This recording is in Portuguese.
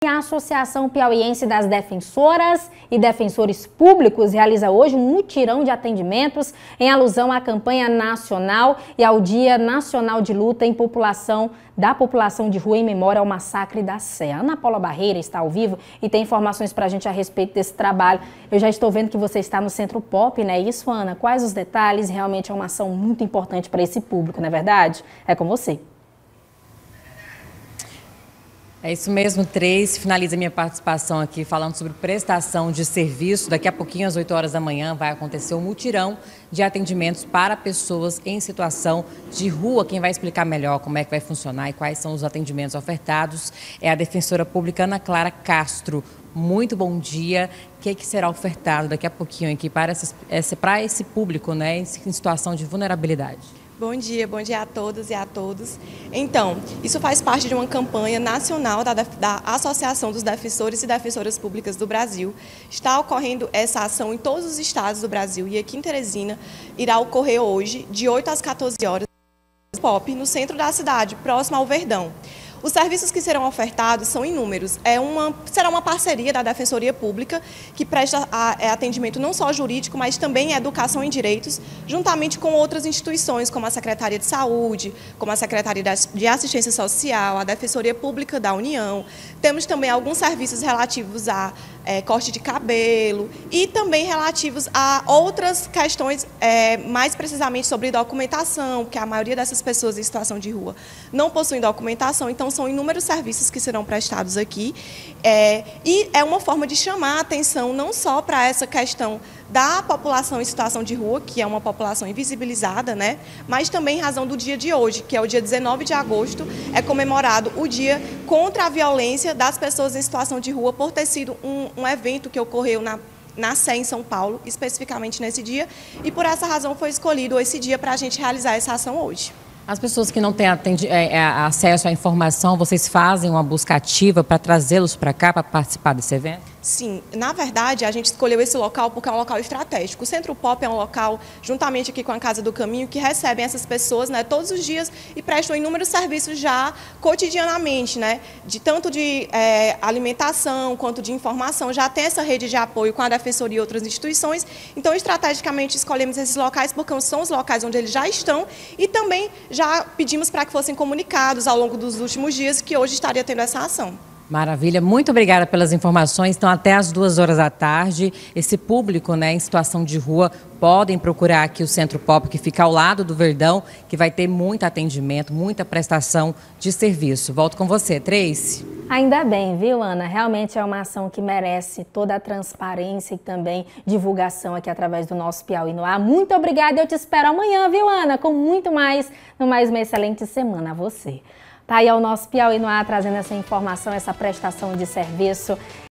A Associação Piauiense das Defensoras e Defensores Públicos realiza hoje um mutirão de atendimentos em alusão à campanha nacional e ao Dia Nacional de Luta da população de rua em memória ao massacre da Sé. Ana Paula Barreira está ao vivo e tem informações para a gente a respeito desse trabalho. Eu já estou vendo que você está no Centro Pop, né? Isso, Ana? Quais os detalhes? Realmente é uma ação muito importante para esse público, não é verdade? É com você. É isso mesmo, Tracy. Finaliza minha participação aqui falando sobre prestação de serviço. Daqui a pouquinho, às 8 horas da manhã, vai acontecer um mutirão de atendimentos para pessoas em situação de rua. Quem vai explicar melhor como é que vai funcionar e quais são os atendimentos ofertados é a defensora pública Ana Clara Castro. Muito bom dia. O que será ofertado daqui a pouquinho aqui para esse público, né, em situação de vulnerabilidade? Bom dia a todas e a todos. Então, isso faz parte de uma campanha nacional da Associação dos Defensores e Defensoras Públicas do Brasil. Está ocorrendo essa ação em todos os estados do Brasil e aqui em Teresina irá ocorrer hoje, de 8 às 14 horas, no centro da cidade, próximo ao Verdão. Os serviços que serão ofertados são inúmeros. Será uma parceria da Defensoria Pública, que presta atendimento não só jurídico, mas também educação em direitos, juntamente com outras instituições, como a Secretaria de Saúde, como a Secretaria de Assistência Social, a Defensoria Pública da União. Temos também alguns serviços relativos a corte de cabelo e também relativos a outras questões, mais precisamente sobre documentação, porque a maioria dessas pessoas em situação de rua não possuem documentação, então são inúmeros serviços que serão prestados aqui, e é uma forma de chamar a atenção não só para essa questão da população em situação de rua, que é uma população invisibilizada, né? Mas também em razão do dia de hoje, que é o dia 19 de agosto, é comemorado o Dia contra a Violência das Pessoas em Situação de Rua, por ter sido um evento que ocorreu na Sé, em São Paulo, especificamente nesse dia, e por essa razão foi escolhido esse dia para a gente realizar essa ação hoje. As pessoas que não têm acesso à informação, vocês fazem uma busca ativa para trazê-los para cá, para participar desse evento? Sim, na verdade, a gente escolheu esse local porque é um local estratégico. O Centro Pop é um local, juntamente aqui com a Casa do Caminho, que recebem essas pessoas, né, todos os dias e prestam inúmeros serviços já cotidianamente, né, tanto de alimentação quanto de informação. Já tem essa rede de apoio com a Defensoria e outras instituições. Então, estrategicamente, escolhemos esses locais porque são os locais onde eles já estão e também já pedimos para que fossem comunicados ao longo dos últimos dias que hoje estaria tendo essa ação. Maravilha, muito obrigada pelas informações. Então, até às 2 horas da tarde, esse público, né, em situação de rua, podem procurar aqui o Centro Pop, que fica ao lado do Verdão, que vai ter muito atendimento, muita prestação de serviço. Volto com você, Tracy. Ainda bem, viu, Ana? Realmente é uma ação que merece toda a transparência e também divulgação aqui através do nosso Piauí no Ar. Muito obrigada, eu te espero amanhã, viu, Ana? Com muito mais, uma excelente semana a você. Tá aí o nosso Piauí no Ar trazendo essa informação, essa prestação de serviço.